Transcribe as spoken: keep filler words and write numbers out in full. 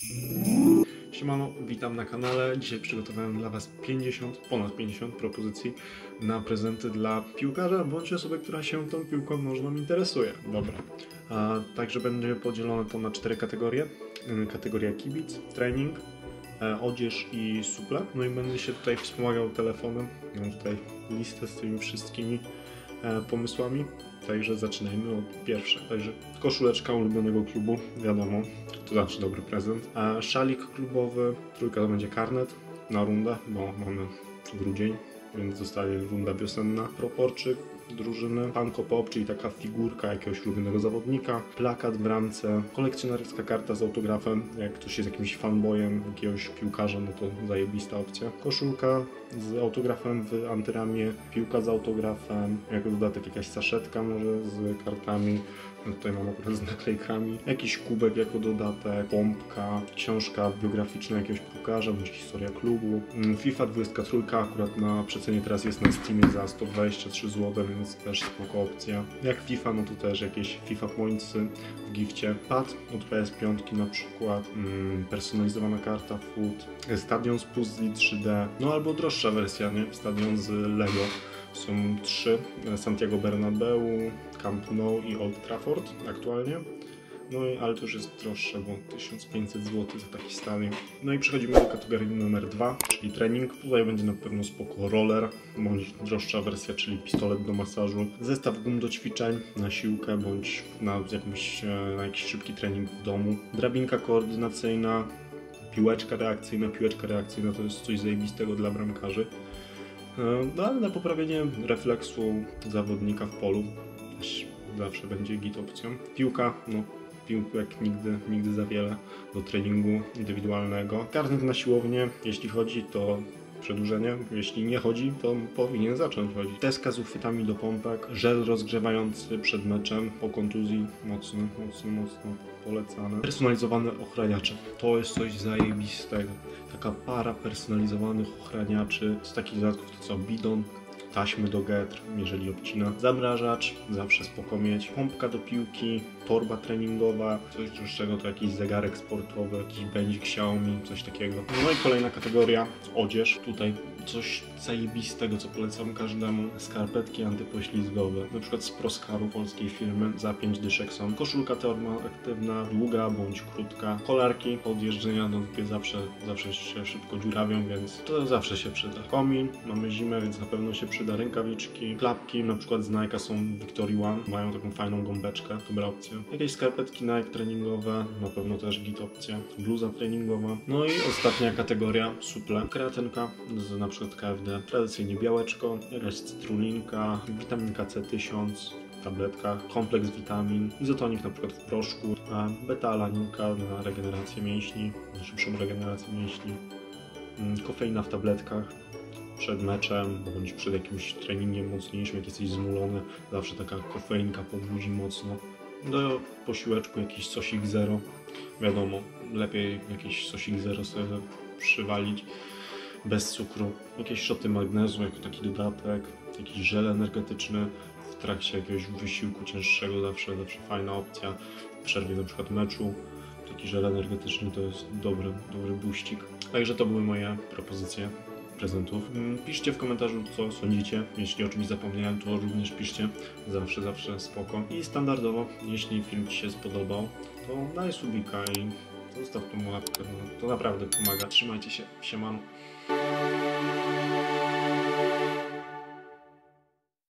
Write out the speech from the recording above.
Siemano, witam na kanale. Dzisiaj przygotowałem dla Was pięćdziesiąt, ponad pięćdziesiąt propozycji na prezenty dla piłkarza bądź osoby, która się tą piłką nożną interesuje. Dobra. A, także będzie podzielone to na cztery kategorie. Kategoria kibic, trening, e, odzież i suple. No i będę się tutaj wspomagał telefonem. Mam tutaj listę z tymi wszystkimi e, pomysłami. Także zaczynajmy od pierwszej. Także koszuleczka ulubionego klubu, wiadomo, to zawsze dobry prezent. A szalik klubowy, trójka to będzie karnet na rundę, bo mamy grudzień, więc zostaje runda wiosenna. Proporczyk drużyny, Funko Pop, czyli taka figurka jakiegoś ulubionego zawodnika, plakat w bramce, kolekcjonerska karta z autografem, jak ktoś jest jakimś fanboyem jakiegoś piłkarza, no to zajebista opcja. Koszulka z autografem w antyramie, piłka z autografem, jako dodatek jakaś saszetka może z kartami, no tutaj mam akurat z naklejkami, jakiś kubek jako dodatek, pompka, książka biograficzna jakiegoś piłkarza, bądź historia klubu. FIFA dwadzieścia trzy akurat na przecenie teraz jest na Steamie za sto dwadzieścia trzy złote, więc też spoko opcja. Jak FIFA, no to też jakieś FIFA Pointsy w gifcie. Pad od P S pięć na przykład, mm, personalizowana karta Foot, stadion z puzli trzy D, no albo droższa wersja, nie? Stadion z Lego. Są trzy, Santiago Bernabeu, Camp Nou i Old Trafford aktualnie. No i ale to już jest droższe, bo tysiąc pięćset złotych za taki stadion. No i przechodzimy do kategorii numer dwa, czyli trening. Tutaj będzie na pewno spoko roller, bądź droższa wersja, czyli pistolet do masażu. Zestaw gum do ćwiczeń na siłkę, bądź na, jakimś, na jakiś szybki trening w domu. Drabinka koordynacyjna, piłeczka reakcyjna. Piłeczka reakcyjna to jest coś zajebistego dla bramkarzy. No ale na poprawienie refleksu zawodnika w polu też zawsze będzie git opcją. Piłka, no piłek nigdy, nigdy za wiele do treningu indywidualnego. Karnet na siłownię, jeśli chodzi, to przedłużenie, jeśli nie chodzi, to powinien zacząć chodzić. Deska z uchwytami do pompek, żel rozgrzewający przed meczem po kontuzji, mocno, mocno, mocno polecane. Personalizowane ochraniacze, to jest coś zajebistego. Taka para personalizowanych ochraniaczy, z takich dodatków to co bidon, taśmy do getr, jeżeli obcina, zamrażacz, zawsze spoko mieć, pompka do piłki, torba treningowa, coś droższego to jakiś zegarek sportowy, jakiś bendzik Xiaomi, coś takiego. No i kolejna kategoria, odzież. Tutaj coś zajebistego, co polecam każdemu. Skarpetki antypoślizgowe, na przykład z Proskaru, polskiej firmy, za pięć dyszek są. Koszulka termoaktywna, długa bądź krótka. Kolarki od jeżdżenia, no zawsze, zawsze się szybko dziurawią, więc to zawsze się przyda. Komin, mamy zimę, więc na pewno się przyda. Rękawiczki, klapki, na przykład z Nike'a są Victory One, mają taką fajną gąbeczkę, dobra opcja. Jakieś skarpetki Nike treningowe, na pewno też git opcja. Bluza treningowa. No i ostatnia kategoria, suple. Kreatynka z na przykład K F D, tradycyjnie białeczko, jakaś cytrulinka, witaminka C tysiąc w tabletkach, kompleks witamin, izotonik na przykład w proszku, a beta-alaninka na regenerację mięśni, na szybszą regenerację mięśni, kofeina w tabletkach przed meczem, bądź przed jakimś treningiem mocniejszym, jak jesteś zmulony, zawsze taka kofeinka pobudzi mocno. Do posiłeczku jakiś sosik zero, wiadomo, lepiej jakiś sosik zero sobie przywalić, bez cukru. Jakieś szoty magnezu jako taki dodatek, jakiś żel energetyczny w trakcie jakiegoś wysiłku cięższego, zawsze, zawsze fajna opcja. W przerwie na przykład meczu, taki żel energetyczny to jest dobry, dobry buścik. Także to były moje propozycje prezentów. Piszcie w komentarzu, co sądzicie. Jeśli o czymś zapomniałem, to również piszcie. Zawsze, zawsze spoko. I standardowo, jeśli film Ci się spodobał, to daj subika i zostaw tą łapkę. To naprawdę pomaga. Trzymajcie się. Siemano.